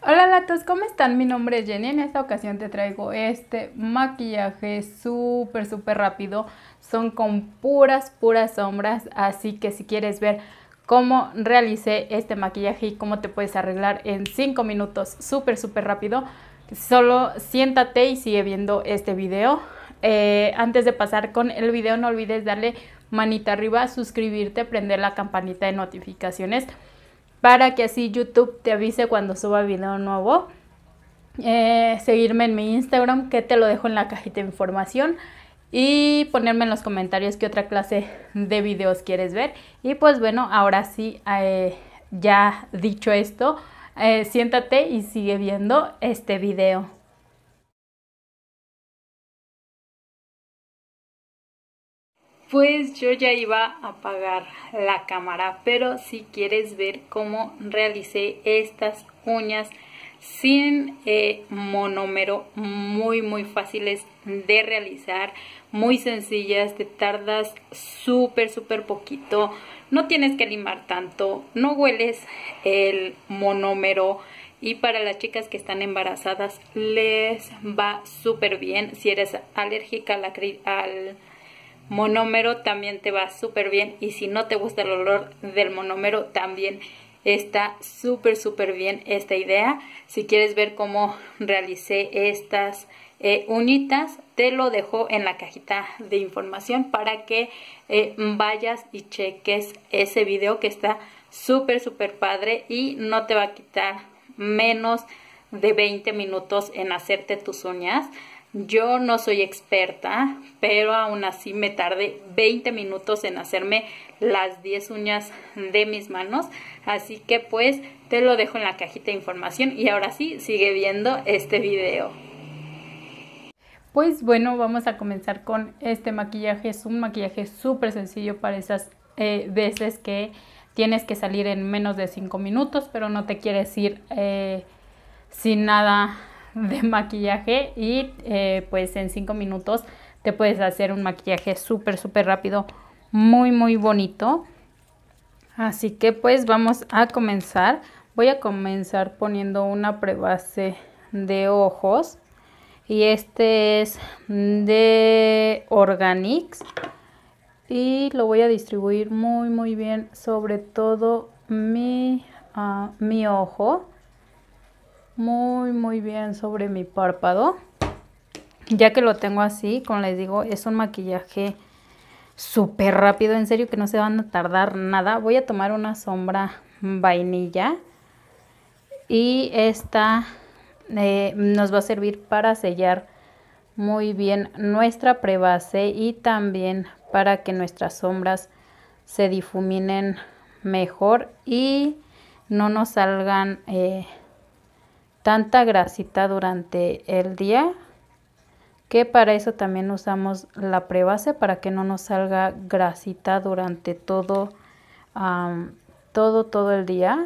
Hola latos, ¿cómo están? Mi nombre es Jenny. En esta ocasión te traigo este maquillaje súper rápido. Son con puras sombras, así que si quieres ver cómo realicé este maquillaje y cómo te puedes arreglar en 5 minutos súper rápido, solo siéntate y sigue viendo este video. Antes de pasar con el video, no olvides darle manita arriba, suscribirte, prender la campanita de notificaciones para que así YouTube te avise cuando suba video nuevo. Seguirme en mi Instagram, que te lo dejo en la cajita de información, y ponerme en los comentarios qué otra clase de videos quieres ver. Y pues bueno, ahora sí, ya dicho esto, siéntate y sigue viendo este video. Pues yo ya iba a apagar la cámara, pero si quieres ver cómo realicé estas uñas sin monómero, muy fáciles de realizar, muy sencillas, te tardas súper poquito, no tienes que limar tanto, no hueles el monómero. Y para las chicas que están embarazadas les va súper bien. Si eres alérgica al monómero también te va súper bien, y si no te gusta el olor del monómero también está súper bien esta idea. Si quieres ver cómo realicé estas uñitas, te lo dejo en la cajita de información para que vayas y cheques ese video, que está súper padre y no te va a quitar menos de 20 minutos en hacerte tus uñas. Yo no soy experta, pero aún así me tardé 20 minutos en hacerme las 10 uñas de mis manos. Así que pues te lo dejo en la cajita de información, y ahora sí, sigue viendo este video. Pues bueno, vamos a comenzar con este maquillaje. Es un maquillaje súper sencillo para esas veces que tienes que salir en menos de 5 minutos, pero no te quieres ir sin nada de maquillaje, y pues en 5 minutos te puedes hacer un maquillaje súper rápido, muy bonito. Así que pues vamos a comenzar. Voy a comenzar poniendo una prebase de ojos, y este es de Organix, y lo voy a distribuir muy bien sobre todo mi ojo, muy bien sobre mi párpado. Ya que lo tengo así, como les digo, es un maquillaje súper rápido, en serio que no se van a tardar nada. Voy a tomar una sombra vainilla, y esta nos va a servir para sellar muy bien nuestra prebase, y también para que nuestras sombras se difuminen mejor y no nos salgan tanta grasita durante el día, que para eso también usamos la prebase, para que no nos salga grasita durante todo el día.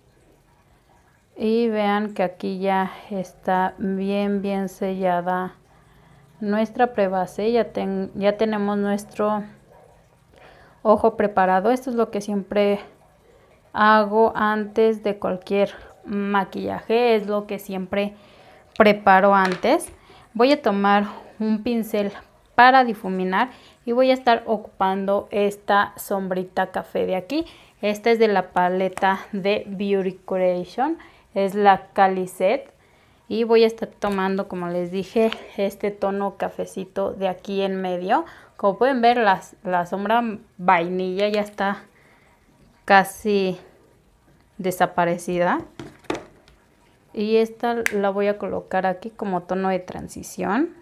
Y vean que aquí ya está bien sellada nuestra prebase. Ya tenemos nuestro ojo preparado. Esto es lo que siempre hago antes de cualquier maquillaje, es lo que siempre preparo antes. Voy a tomar un pincel para difuminar, y voy a estar ocupando esta sombrita café de aquí. Esta es de la paleta de Beauty Creation, es la Cali Set, y voy a estar tomando, como les dije, este tono cafecito de aquí en medio. Como pueden ver, la sombra vainilla ya está casi desaparecida, y esta la voy a colocar aquí como tono de transición.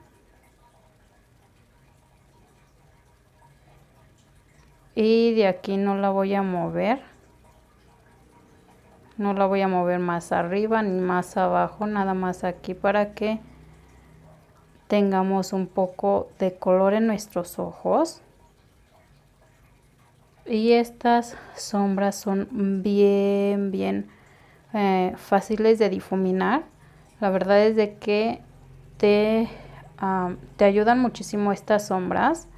Y de aquí no la voy a mover, no la voy a mover más arriba ni más abajo, nada más aquí, para que tengamos un poco de color en nuestros ojos. Y estas sombras son bien fáciles de difuminar. La verdad es de que te ayudan muchísimo estas sombras.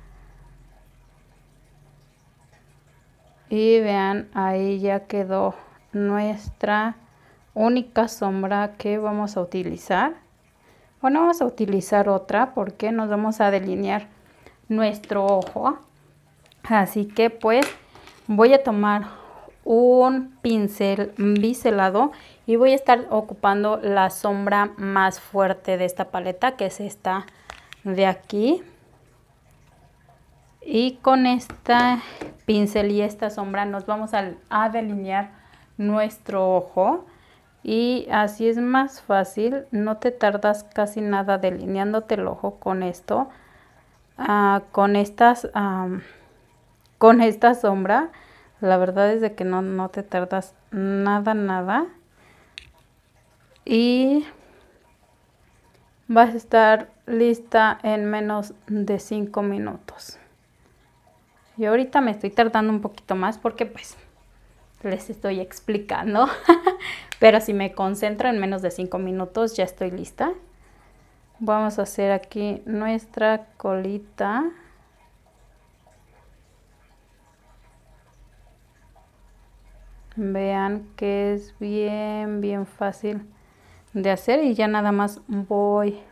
Y vean, ahí ya quedó nuestra única sombra que vamos a utilizar. Bueno, vamos a utilizar otra porque nos vamos a delinear nuestro ojo. Así que pues voy a tomar un pincel biselado y voy a estar ocupando la sombra más fuerte de esta paleta, que es esta de aquí. Y con esta pincel y esta sombra nos vamos a delinear nuestro ojo. Y así es más fácil, no te tardas casi nada delineándote el ojo con esto. Con esta sombra, la verdad es de que no te tardas nada. Y vas a estar lista en menos de 5 minutos. Y ahorita me estoy tardando un poquito más porque pues les estoy explicando. Pero si me concentro en menos de 5 minutos ya estoy lista. Vamos a hacer aquí nuestra colita. Vean que es bien fácil de hacer y ya nada más voy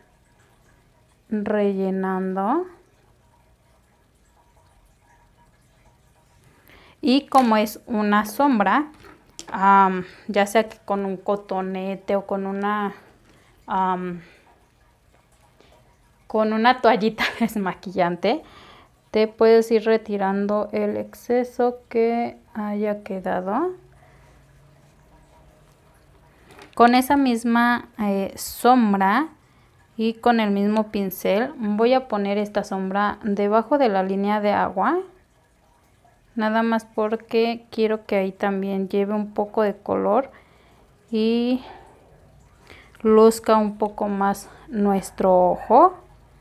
rellenando. Y como es una sombra, ya sea que con un cotonete o con una toallita desmaquillante, te puedes ir retirando el exceso que haya quedado. Con esa misma sombra y con el mismo pincel voy a poner esta sombra debajo de la línea de agua. Nada más porque quiero que ahí también lleve un poco de color y luzca un poco más nuestro ojo.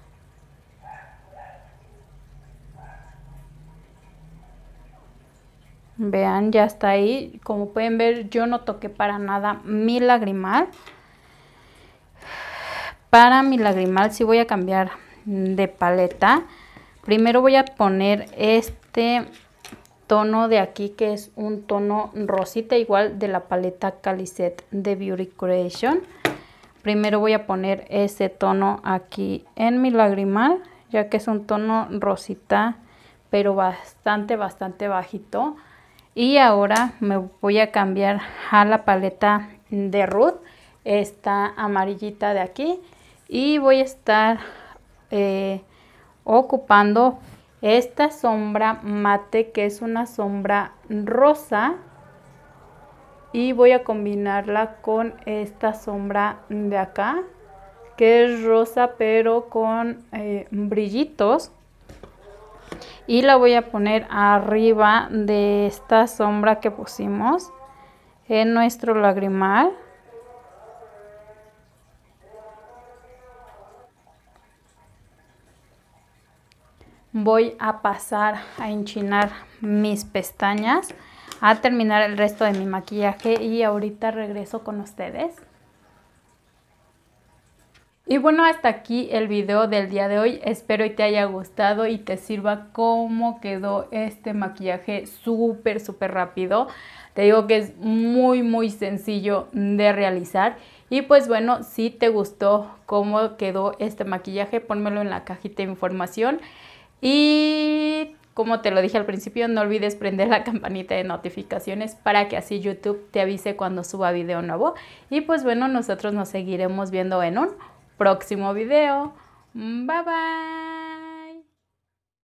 Vean, ya está ahí. Como pueden ver, yo no toqué para nada mi lagrimal. Para mi lagrimal sí voy a cambiar de paleta. Primero voy a poner este tono de aquí, que es un tono rosita, igual de la paleta Calicet de Beauty Creation. Primero voy a poner ese tono aquí en mi lagrimal, ya que es un tono rosita, pero bastante bajito. Y ahora me voy a cambiar a la paleta de Ruth, esta amarillita de aquí, y voy a estar ocupando esta sombra mate, que es una sombra rosa, y voy a combinarla con esta sombra de acá, que es rosa pero con brillitos, y la voy a poner arriba de esta sombra que pusimos en nuestro lagrimal. Voy a pasar a enchinar mis pestañas, a terminar el resto de mi maquillaje y ahorita regreso con ustedes. Y bueno, hasta aquí el video del día de hoy. Espero y te haya gustado y te sirva cómo quedó este maquillaje súper rápido. Te digo que es muy sencillo de realizar. Y pues bueno, si te gustó cómo quedó este maquillaje, pónmelo en la cajita de información. Y como te lo dije al principio, no olvides prender la campanita de notificaciones para que así YouTube te avise cuando suba video nuevo. Y pues bueno, nosotros nos seguiremos viendo en un próximo video. Bye bye.